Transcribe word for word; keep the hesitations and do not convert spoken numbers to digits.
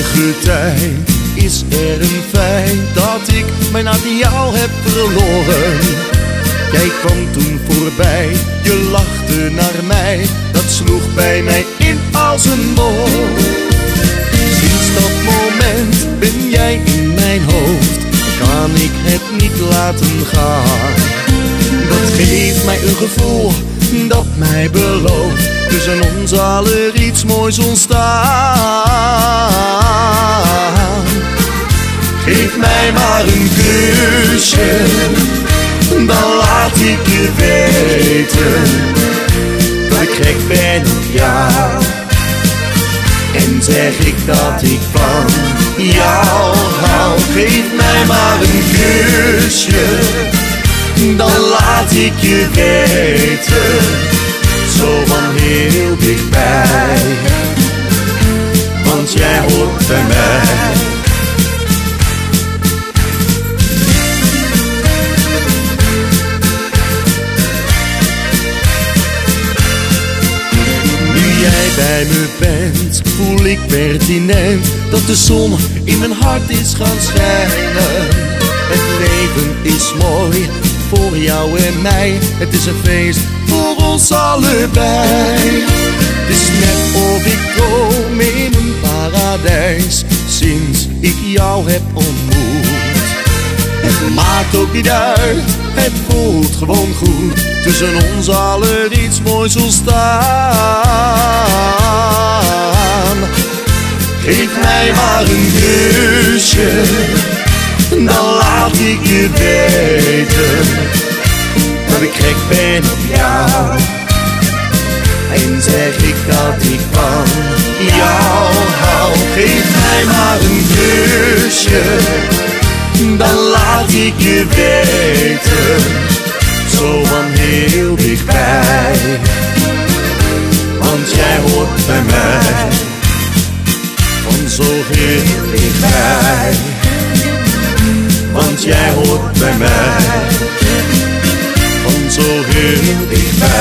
enige tijd is er een feit dat ik mijn hart in jou heb verloren. Jij kwam toen voorbij, je lachte naar mij, dat sloeg bij mij in als een bom. Sinds dat moment ben jij in mijn hoofd, kan ik het niet laten gaan. Dat geeft mij een gevoel dat mij belooft tussen ons zal er iets moois ontstaan. Geef mij maar een kusje, dan laat ik je weten dat ik gek ben op jou. En zeg ik dat ik van jou hou. Geef mij maar een kusje, dan laat ik je weten, zo van heel dichtbij, want jij hoort bij mij. Nu jij bij me bent, voel ik pertinent dat de zon in mijn hart is gaan schijnen. Het leven is mooi voor jou en mij, het is een feest voor ons allebei. Het is net of ik droom in een paradijs, sinds ik jou heb ontmoet. Het maakt ook niet uit, het voelt gewoon goed, tussen ons allen iets moois ontstaan. Geef mij maar een kusje, dan laat ik je weten dat ik gek ben op jou. En zeg ik dat ik van jou hou. Geef mij maar een kusje, dan laat ik je weten, zo van heel dichtbij, want jij hoort bij mij, van zo heel dichtbij, want jij hoort bij mij, van zo heel dichtbij.